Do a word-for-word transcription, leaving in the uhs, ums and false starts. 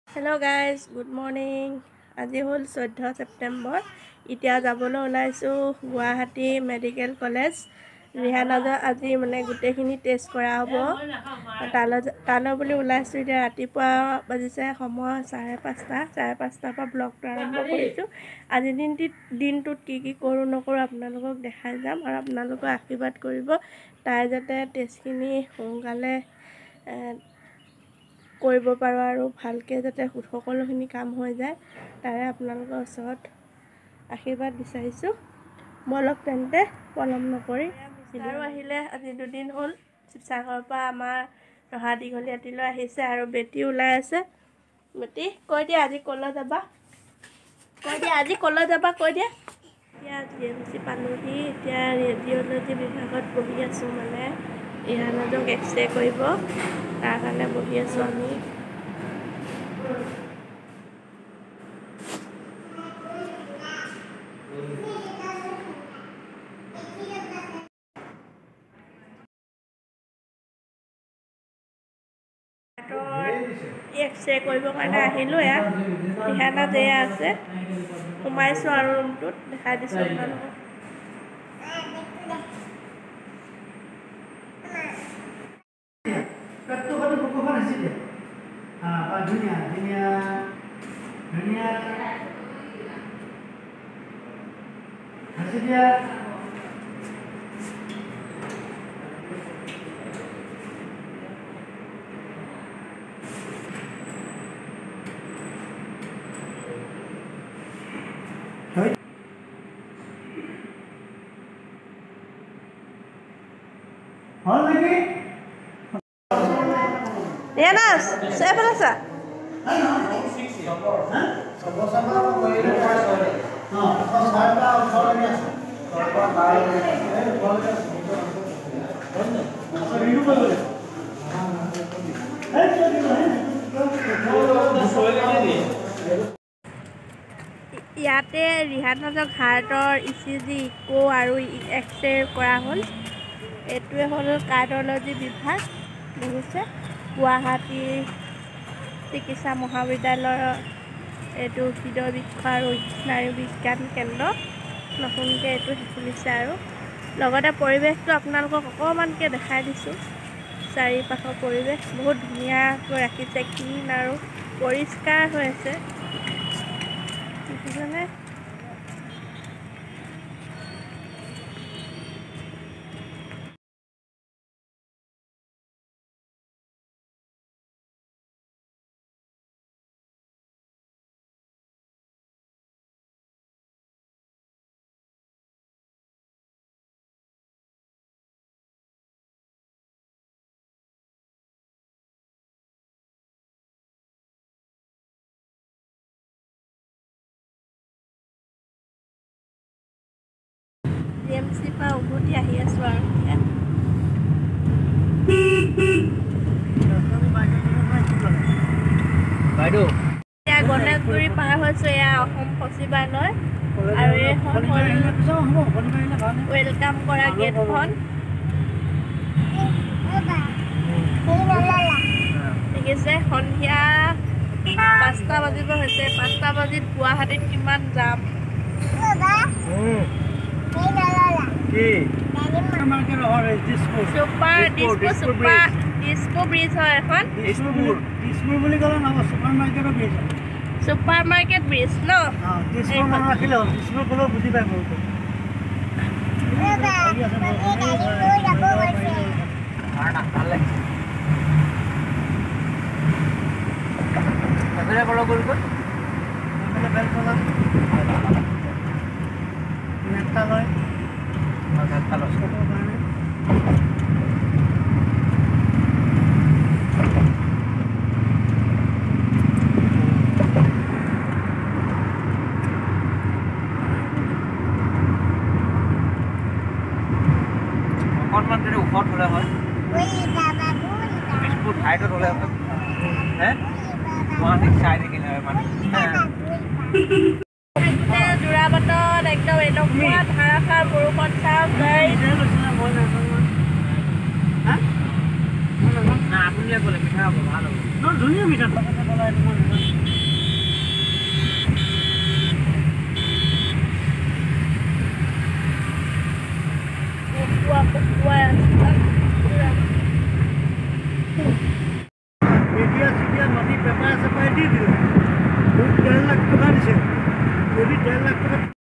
Hello guys, good morning. আজি হল চৈধ্য ছেপ্টেম্বৰ। এতিয়া যাবলৈ ওলাইছো গুৱাহাটী মেডিকেল কলেজ। ৰিহানাজৰ আজি মানে গোটেইখিনি টেষ্ট কৰা হ'ব। তালৈ তালৈ বুলি ওলাইছো। এতিয়া ৰাতিপুৱা বাজিছে সময় চাৰে পাঁচটা চাৰে পাঁচটাৰ পৰা ব্লগটো আৰম্ভ কৰিছো। আজি দিনটোত দিনটোত কি কি কৰোঁ নকৰোঁ আপোনালোকক দেখাই যাম আৰু আপোনালোকে আশীৰ্বাদ কৰিব তাই যাতে টেষ্টখিনি সোনকালে কৰিব পাৰোঁ আৰু ভালকৈ যাতে সকলোখিনি কাম হৈ যায় তাৰে আপোনালোকৰ ওচৰত আশীৰ্বাদ বিচাৰিছোঁ। বলক তেন্তে পলম নকৰি আৰু আহিলে আজি দুদিন হ'ল শিৱসাগৰৰ পৰা আমাৰ ৰহা দীঘলীয়াতিলৈ আহিছে আৰু বেটি ওলাই আছে। বেটি কৈ দিয়া আজি ক'লৈ যাবা, কৈ দিয়া আজি ক'লৈ যাবা কৈ দিয়া। এতিয়া জি এম চি পালোহি। এতিয়া ৰেডিঅ'লজি বিভাগত বহি আছোঁ, মানে ৰিহানাজক এক্স ৰে কৰিব তাৰ কাৰণে বহি আছোঁ আমি। এক্স ৰে কৰিবৰ কাৰণে আহিলোঁ। ইয়াত ৰিহানা যেয়া আছে, সোমাইছোঁ আৰু ৰুমটোত দেখাই দিছোঁ আপোনালোকক। Dunia, dunia, dunia, hasilnya, hal lagi, Riana, saya berasa. ইয়াতে ৰিহানাজক হাৰ্টৰ ই চি জি ইক' আৰু এক্স ৰে কৰা হ'ল। এইটোৱে হ'ল কাৰ্ডিঅ'লজি বিভাগ, দেখিছে গুৱাহাটী চিকিৎসা মহাবিদ্যালয়ৰ এইটো হৃদয় বৃক্ষ আৰু স্নায়ু বিজ্ঞান কেন্দ্ৰ নতুনকৈ এইটো খুলিছে। আৰু লগতে পৰিৱেশটো আপোনালোকক অকণমানকৈ দেখাই দিছোঁ। চাৰিওপাশৰ পৰিৱেশ বহুত ধুনীয়াকৈ ৰাখিছে, ক্লিন আৰু পৰিষ্কাৰ হৈ আছে, দেখিছেনে? জি এম চিৰ পৰা উভতি আহি আছোঁ আৰু এতিয়া এতিয়া গণেশগুৰি পাৰ হৈছোঁ। এয়া অসম সচিবালয় আৰু এইখন হ'ল ৱেলকাম কৰা গেটখন, দেখিছে? সন্ধিয়া পাঁচটা বাজিব হৈছে। পাঁচটা বাজিত গুৱাহাটীত কিমান যাম। Super Dispur super Dispur bridge হয় এখন। চুপাৰ মাৰ্কেট ব্ৰিজ ন? অকণমান যদি ওখত হ'লে হয়, বিশ ফুট হাইটত হ'লে হয়, হে গুৱাহাটীক চাই দেখিলে হয় মানে। যোৰাবাটত একদম এনেকুৱা ধাৰাসাৰ বৰষুণ চাওক গাইজ। আপুনি ক'লে মিঠা হ'ব, ভাল হ'ব, ধুনীয়া মিঠা। শুকুৱাই আছোঁ তাক পুৰা। মিডিয়া চিডিয়া মাটি পেপাৰ চেপাৰ দি দিলে মোক ডেৰ লাখ টকা দিছে যদি ডেৰ লাখ টকা